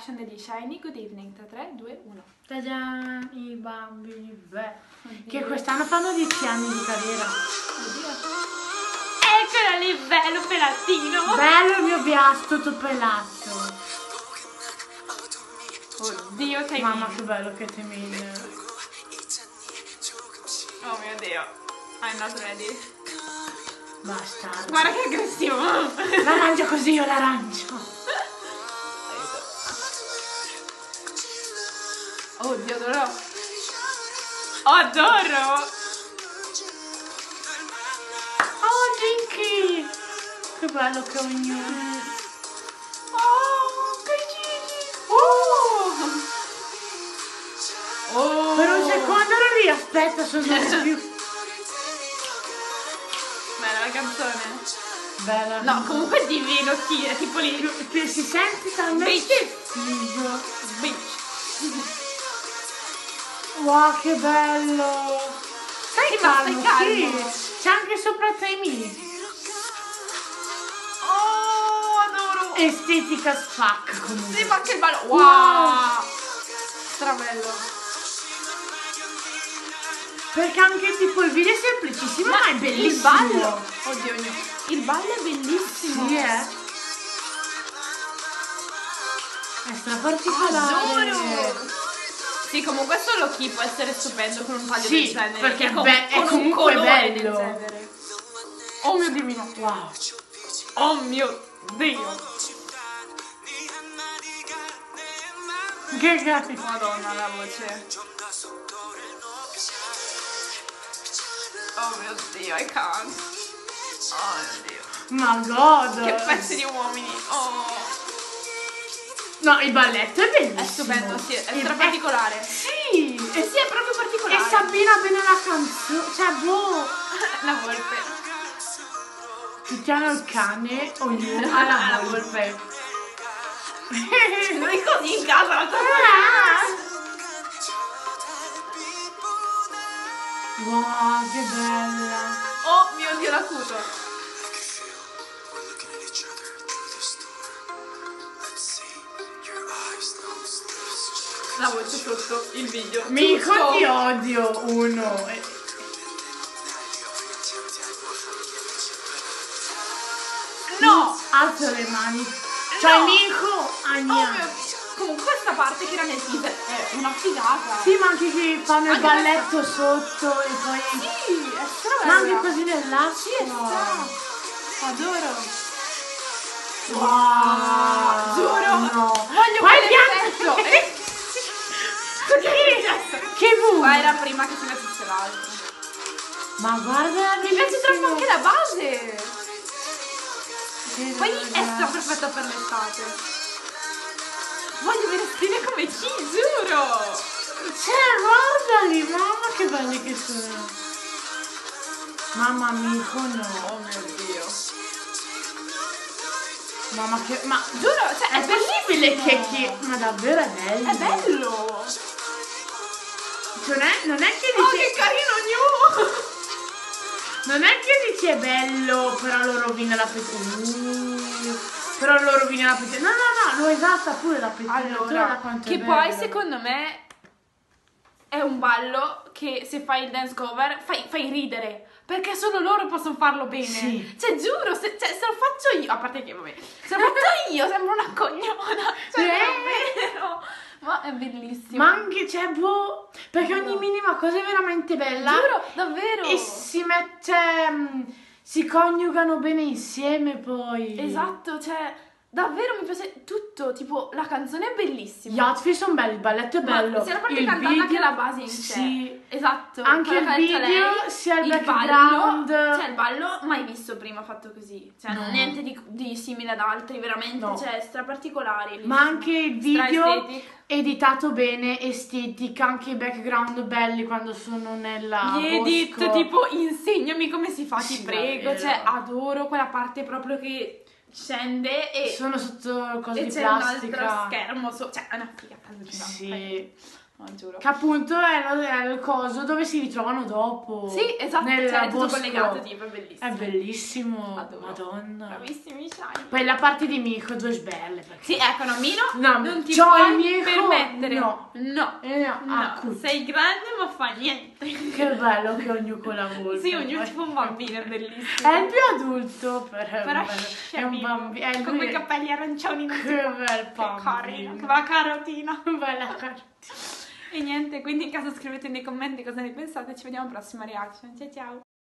production degli Shiny. Good evening, 3, 3, 2, 1. Ta-da, i bambini, beh. Che quest'anno fanno 10 anni di carriera. Oddio. Eccolo lì, bello pelatino. Bello il mio bias, tutto pelato. Oddio, Taemin. Mamma che bello che Taemin. Oh mio Dio. I'm not ready. Basta. Guarda che aggressivo. La mangio così io l'arancio. Oddio, adoro. Adoro. Oh, Jinky. Che bello che ognuno. Oh, che gigi. Oh. Per un secondo ero lì, aspetta, sono più. Bella la canzone. Bella. No, comunque è divino, sì, è tipo lì. Che si sente talmente figo. Bitch. Wow, che bello. Stai Sì, ma stai calmo. sì. C'è anche sopra Taemin. Oh, adoro. Estetica as fuck comunque. Sì, ma che bello. Wow. Strabello. Perché anche tipo il video è semplicissimo ma è bellissimo. Il ballo. Oddio mio. Il ballo è bellissimo. Sì, è straparticolare. Adoro. Sì, comunque solo chi può essere stupendo con un taglio Sì, del genere. perché con, è con un comunque colore bello. del genere. Oh mio divino. Wow. Oh mio Dio. Che cazzo. Madonna la voce. Oh mio Dio, I can't. Oh mio Dio. Ma god. Che pezzi di uomini. Oh. No, il balletto è bellissimo. È stupendo, sì, è straparticolare. Sì. E sì, è proprio particolare. E Sabina bene la canzone. Cioè, boh. La volpe. Tutti hanno il cane, ognuno ha la volpe. Lui così in casa l'altra Wow, che bella. Oh mio Dio, l'acuto. La voce sotto il video. Mico Tutto. ti odio, uno. No! Alzo le mani. Cioè, No! Mico, Oh Ania. mio Dio. Comunque questa parte che era nel teaser è una figata. Sì, ma anche che fanno il Anche balletto sotto e poi. Sì, è strabella. Ma anche così nell'acqua. Sì, è stra. Adoro. Wow. Giuro. No. Voglio Poi quell'effetto. Che bu. Qua era prima che si mettesse l'altro. Ma guarda, Mi piace troppo anche la base. Che Poi bella. è stra perfetta per l'estate. Voglio vestire come chi, giuro. Cioè, guardali, mamma che belli che sono. Mamma Mico, no. Oh mio Dio. Mamma che. Ma Giuro, cioè, è possibile bellissimo. che. Ma davvero è bello. È bello. Non è che Oh, dici. che carino New. Non è che dici è bello, però lo rovina la pettina. Però lo rovina la pettina. No, lo esalta pure la pettina. Allora, quanto che è poi bello. secondo me è un ballo che se fai il dance cover fai ridere. Perché solo loro possono farlo bene. Sì. Cioè, giuro, se lo faccio io, a parte che, vabbè, se lo faccio io sembra una cognona. Cioè, davvero. Ma è bellissimo. Ma anche, cioè, boh. Perché ogni minima cosa è veramente bella. Giuro, davvero. E si mette. Si coniugano bene insieme poi. Esatto, cioè, davvero mi piace tutto. Tipo, la canzone è bellissima. Gli outfit sono belli, il balletto è bello. Sia la parte il cantata video, che la base in sé. Sì. Esatto. Anche quella il che ha detto video, lei, sia il ballo, background. cioè il ballo mai visto prima fatto così. Cioè, No. niente di simile ad altri, veramente. No. Cioè, straparticolari. Ma anche il video Stra-estetic. editato bene, estetica, anche i background belli quando sono nella Gli edit, bosco. tipo, insegnami come si fa, ti Sì, prego. davvero. Cioè, adoro quella parte proprio che scende e Sono sotto cose di c'è un altro plastica. schermo. Cioè, è una figata allucinante. Sì. no, giuro. Che appunto è il coso dove si ritrovano dopo. Sì, esatto, nel cioè, è tutto bosco. collegato, tipo, è bellissimo. È bellissimo. Adoro. Madonna. Bravissimi Shiny. Poi la parte di Mico, due sbelle. Perché... Sì, ecco, no, Mino, No, non ti c'ho puoi il Mico, permettere. no. No. Acut. Sei grande ma fa niente. Che bello che ognuno con la volpe. Sì, ognuno poi. tipo un bambino, è bellissimo. È il più adulto, Però è un bambino. con quei capelli arancioni. Che bel Che bambino. carino, che va carotina. Bella cartina. E niente, quindi in caso scrivete nei commenti cosa ne pensate, ci vediamo alla prossima reaction. Ciao ciao!